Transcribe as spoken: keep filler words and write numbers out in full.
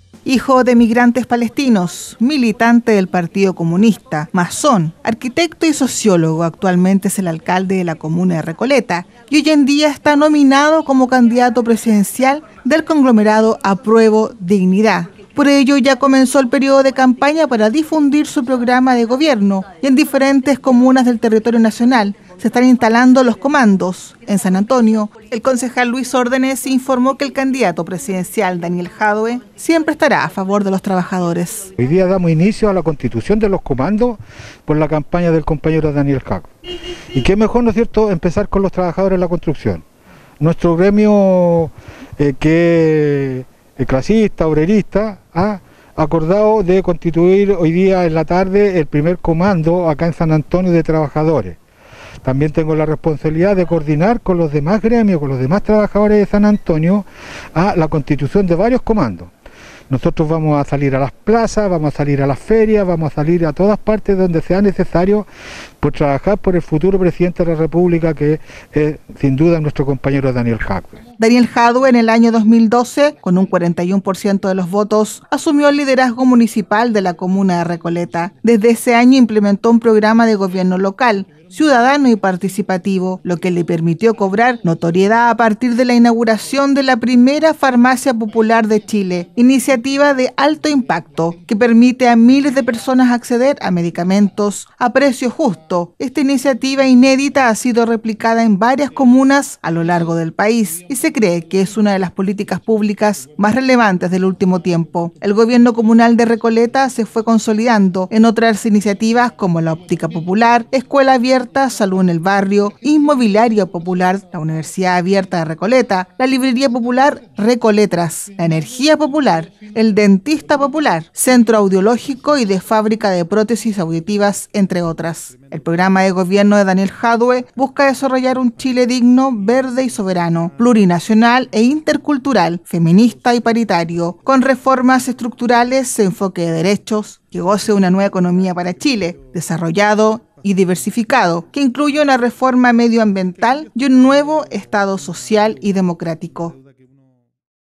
Hijo de migrantes palestinos, militante del Partido Comunista, masón, arquitecto y sociólogo, actualmente es el alcalde de la comuna de Recoleta y hoy en día está nominado como candidato presidencial del conglomerado Apruebo Dignidad. Por ello ya comenzó el periodo de campaña para difundir su programa de gobierno y en diferentes comunas del territorio nacional se están instalando los comandos. En San Antonio, el concejal Luis Órdenes informó que el candidato presidencial Daniel Jadwe siempre estará a favor de los trabajadores. Hoy día damos inicio a la constitución de los comandos por la campaña del compañero Daniel Jadwe. Y qué mejor, ¿no es cierto?, empezar con los trabajadores de la construcción. Nuestro gremio eh, que es clasista, obrerista, ha acordado de constituir hoy día en la tarde el primer comando acá en San Antonio de trabajadores. También tengo la responsabilidad de coordinar con los demás gremios, con los demás trabajadores de San Antonio, a la constitución de varios comandos. Nosotros vamos a salir a las plazas, vamos a salir a las ferias, vamos a salir a todas partes donde sea necesario por trabajar por el futuro presidente de la República, que es sin duda nuestro compañero Daniel Jadwe. Daniel Jadwe en el año dos mil doce, con un cuarenta y uno por ciento de los votos, asumió el liderazgo municipal de la comuna de Recoleta. Desde ese año implementó un programa de gobierno local, ciudadano y participativo, lo que le permitió cobrar notoriedad a partir de la inauguración de la primera farmacia popular de Chile, iniciativa de alto impacto que permite a miles de personas acceder a medicamentos a precio justo. Esta iniciativa inédita ha sido replicada en varias comunas a lo largo del país y se cree que es una de las políticas públicas más relevantes del último tiempo. El gobierno comunal de Recoleta se fue consolidando en otras iniciativas como la óptica popular, escuela abierta, salud en el barrio, inmobiliario popular, la Universidad Abierta de Recoleta, la librería popular Recoletras, la energía popular, el dentista popular, centro audiológico y de fábrica de prótesis auditivas, entre otras. El programa de gobierno de Daniel Jadwe busca desarrollar un Chile digno, verde y soberano, plurinacional e intercultural, feminista y paritario, con reformas estructurales, enfoque de derechos, que goce una nueva economía para Chile, desarrollado y diversificado, que incluye una reforma medioambiental y un nuevo Estado social y democrático.